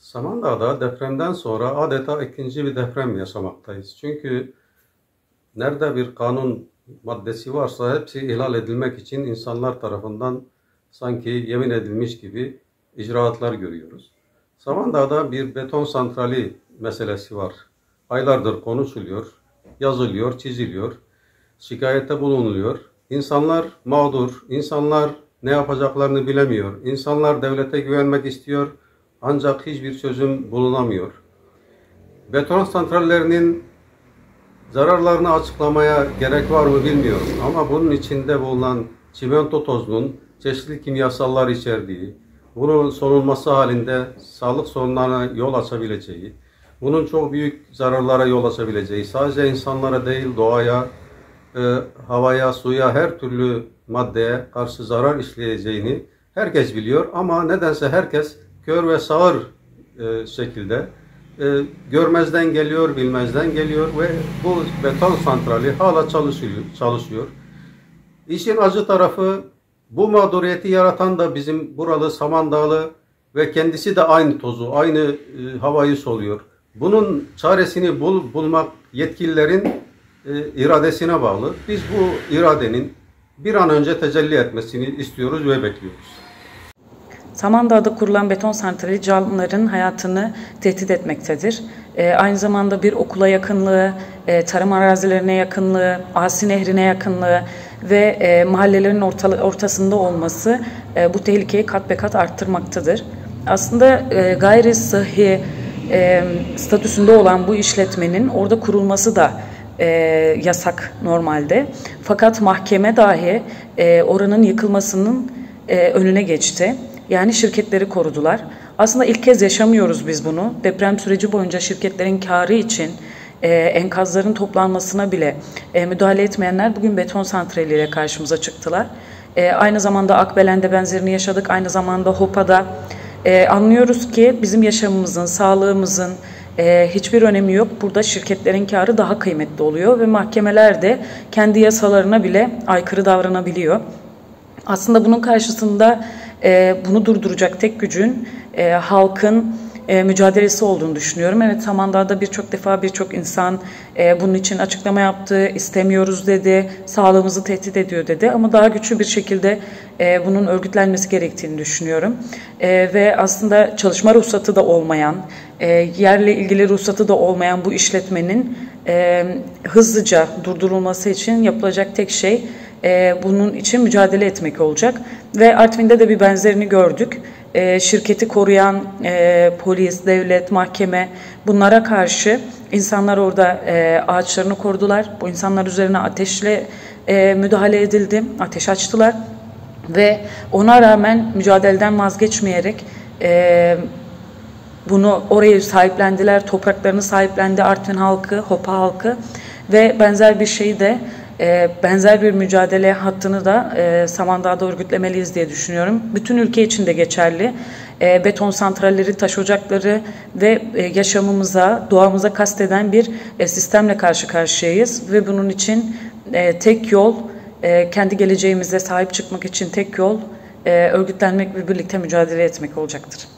Samandağ'da depremden sonra adeta ikinci bir deprem yaşamaktayız. Çünkü nerede bir kanun maddesi varsa hepsi ihlal edilmek için insanlar tarafından sanki yemin edilmiş gibi icraatlar görüyoruz. Samandağ'da bir beton santrali meselesi var. Aylardır konuşuluyor, yazılıyor, çiziliyor, şikayette bulunuluyor. İnsanlar mağdur, insanlar ne yapacaklarını bilemiyor. İnsanlar devlete güvenmek istiyor ancak hiçbir çözüm bulunamıyor. Beton santrallerinin zararlarını açıklamaya gerek var mı bilmiyorum ama bunun içinde bulunan çimento tozunun çeşitli kimyasallar içerdiği, bunun solunması halinde sağlık sorunlarına yol açabileceği, bunun çok büyük zararlara yol açabileceği, sadece insanlara değil doğaya, havaya, suya, her türlü maddeye karşı zarar işleyeceğini herkes biliyor ama nedense herkes kör ve sağır şekilde görmezden geliyor, bilmezden geliyor ve bu beton santrali hala çalışıyor. İşin acı tarafı bu mağduriyeti yaratan da bizim buralı Samandağlı ve kendisi de aynı tozu, aynı havayı soluyor. Bunun çaresini bulmak yetkililerin iradesine bağlı. Biz bu iradenin bir an önce tecelli etmesini istiyoruz ve bekliyoruz. Samandağ'da kurulan beton santrali canlıların hayatını tehdit etmektedir. Aynı zamanda bir okula yakınlığı, tarım arazilerine yakınlığı, Asi Nehri'ne yakınlığı ve mahallelerin ortasında olması bu tehlikeyi kat be kat arttırmaktadır. Aslında gayri sıhhi statüsünde olan bu işletmenin orada kurulması da yasak normalde. Fakat mahkeme dahi oranın yıkılmasının önüne geçti. Yani şirketleri korudular. Aslında ilk kez yaşamıyoruz biz bunu. Deprem süreci boyunca şirketlerin karı için enkazların toplanmasına bile müdahale etmeyenler bugün beton santraliyle karşımıza çıktılar. Aynı zamanda Akbelen'de benzerini yaşadık. Aynı zamanda Hopa'da anlıyoruz ki bizim yaşamımızın, sağlığımızın hiçbir önemi yok. Burada şirketlerin karı daha kıymetli oluyor ve mahkemeler de kendi yasalarına bile aykırı davranabiliyor. Aslında bunun karşısında bunu durduracak tek gücün halkın mücadelesi olduğunu düşünüyorum. Evet, Samandağ'da birçok defa birçok insan bunun için açıklama yaptı, istemiyoruz dedi, sağlığımızı tehdit ediyor dedi ama daha güçlü bir şekilde bunun örgütlenmesi gerektiğini düşünüyorum. Ve aslında çalışma ruhsatı da olmayan, yerle ilgili ruhsatı da olmayan bu işletmenin hızlıca durdurulması için yapılacak tek şey bunun için mücadele etmek olacak. Ve Artvin'de de bir benzerini gördük. Şirketi koruyan polis, devlet, mahkeme bunlara karşı insanlar orada ağaçlarını korudular. Bu insanlar üzerine ateşle müdahale edildi, ateş açtılar. Ve ona rağmen mücadeleden vazgeçmeyerek bunu orayı sahiplendiler, topraklarını sahiplendi Artvin halkı, Hopa halkı ve benzer bir şeyi de benzer bir mücadele hattını da Samandağ'da örgütlemeliyiz diye düşünüyorum. Bütün ülke için de geçerli. Beton santralleri, taş ocakları ve yaşamımıza, doğamıza kasteden bir sistemle karşı karşıyayız. Ve bunun için tek yol, kendi geleceğimize sahip çıkmak için tek yol örgütlenmek ve birlikte mücadele etmek olacaktır.